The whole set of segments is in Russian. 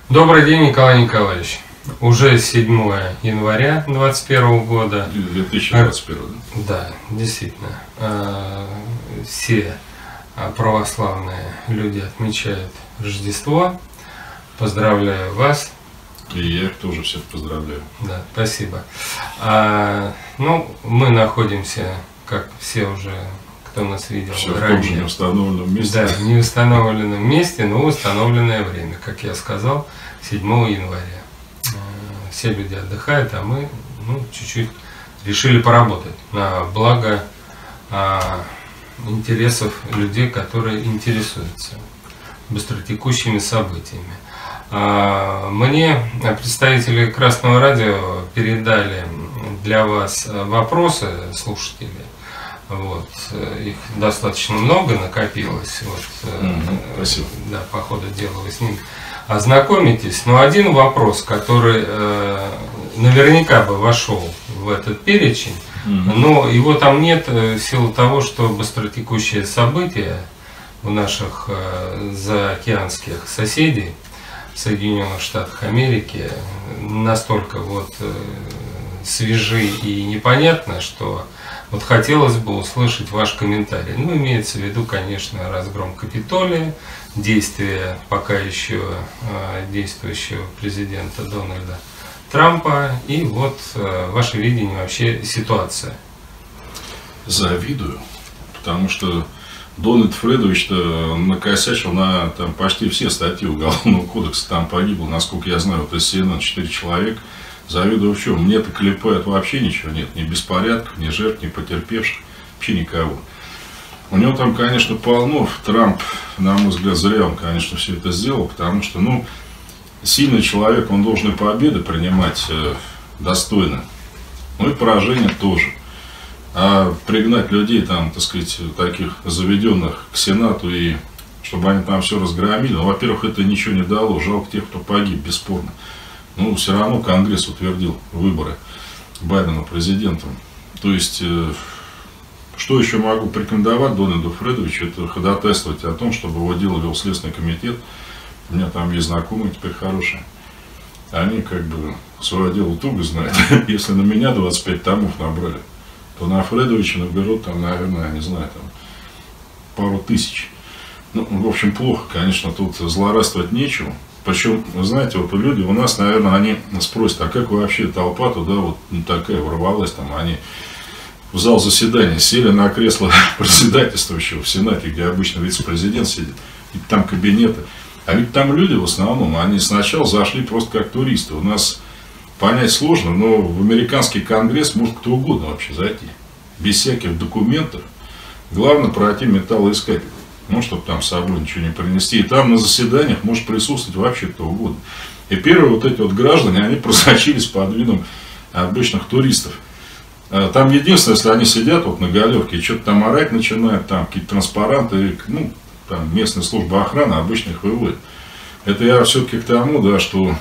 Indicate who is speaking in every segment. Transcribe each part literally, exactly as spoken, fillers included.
Speaker 1: Добрый день, Николай Николаевич. Уже седьмое января двадцать первого года.
Speaker 2: две тысячи двадцать первого.
Speaker 1: Да, действительно. Все православные люди отмечают Рождество. Поздравляю вас.
Speaker 2: И я их тоже всех поздравляю.
Speaker 1: Да, спасибо. А, ну, мы находимся, как все уже, кто нас видел,
Speaker 2: все
Speaker 1: ранее,
Speaker 2: в том же неустановленном месте.
Speaker 1: Да, в неустановленном месте, но установленное время, как я сказал, седьмого января. Все люди отдыхают, а мы ну, чуть-чуть решили поработать на благо а, интересов людей, которые интересуются быстротекущими событиями. А, мне представители Красного радио передали для вас вопросы слушателей. Вот, их достаточно много накопилось. Вот,
Speaker 2: угу, спасибо.
Speaker 1: Да, по ходу дела вы с ним ознакомитесь. Но один вопрос, который э, наверняка бы вошел в этот перечень, угу. но его там нет в силу того, что быстротекущие события у наших э, заокеанских соседей в Соединенных Штатах Америки настолько вот э, свежи и непонятно, что вот хотелось бы услышать ваш комментарий. Ну, имеется в виду, конечно, разгром Капитолия, действия пока еще э, действующего президента Дональда Трампа и вот э, ваше видение вообще ситуации.
Speaker 2: Завидую, потому что Дональд Фредович-то накосячил на там, почти все статьи Уголовного кодекса, там погибло, насколько я знаю, вот из Си Эн Эн четыре человека. Завидую в чем? Мне-то клепают вообще ничего нет, ни беспорядков, ни жертв, ни потерпевших, вообще никого. У него там, конечно, полно. Трамп, на мой взгляд, зря он, конечно, все это сделал, потому что, ну, сильный человек, он должен и победы принимать э, достойно, ну и поражение тоже. А пригнать людей, там, так сказать, таких заведенных к Сенату, и чтобы они там все разгромили, ну, во-первых, это ничего не дало, жалко тех, кто погиб, бесспорно. Ну, все равно Конгресс утвердил выборы Байдена президентом. То есть, э, что еще могу порекомендовать Дональду Фредовичу, это ходатайствовать о том, чтобы его дело вел Следственный комитет. У меня там есть знакомые теперь хорошие. Они как бы свое дело туго знают. Если на меня двадцать пять томов набрали, то на Фредовича наберут там, наверное, не знаю, там пару тысяч. Ну, в общем, плохо, конечно, тут злорадствовать нечего. Причем, вы знаете, вот люди у нас, наверное, они спросят, а как вообще толпа туда вот ну, такая ворвалась, там они в зал заседания сели на кресло председательствующего в Сенате, где обычно вице-президент сидит, и там кабинеты. А ведь там люди в основном, они сначала зашли просто как туристы. У нас понять сложно, но в американский конгресс может кто угодно вообще зайти, без всяких документов. Главное пройти металлоискатель. Ну, чтобы там с собой ничего не принести. И там на заседаниях может присутствовать вообще кто угодно. И первые вот эти вот граждане, они просочились под видом обычных туристов. Там единственное, если они сидят вот на галерке и что-то там орать начинают, там какие-то транспаранты, ну, там местная служба охраны обычно их выводит. Это я все-таки к тому, да, что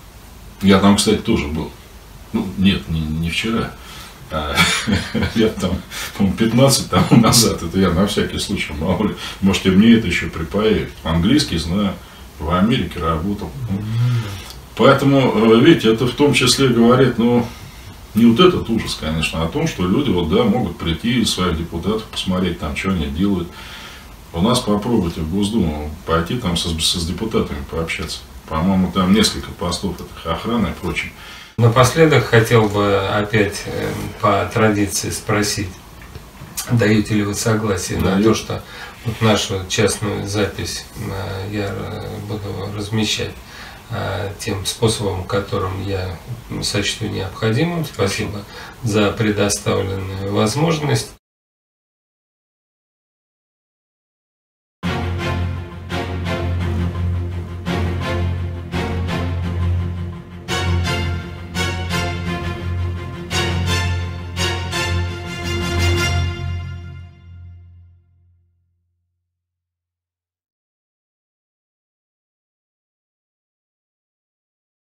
Speaker 2: я там, кстати, тоже был. Ну, нет, не, не вчера. А, я там, по-моему, пятнадцать тому назад, это я на всякий случай, мало ли, может и мне это еще припаяют. Английский знаю, в Америке работал. Поэтому, видите, это в том числе говорит, ну, не вот этот ужас, конечно, а о том, что люди вот, да, могут прийти своих депутатов, посмотреть там, что они делают. У нас попробуйте в Госдуму пойти там со, со, с депутатами пообщаться. По-моему, там несколько постов этих охраны и прочее.
Speaker 1: Напоследок хотел бы опять по традиции спросить, даете ли вы согласие да, на то, что вот нашу частную запись я буду размещать тем способом, которым я сочту необходимым. Спасибо за предоставленную возможность.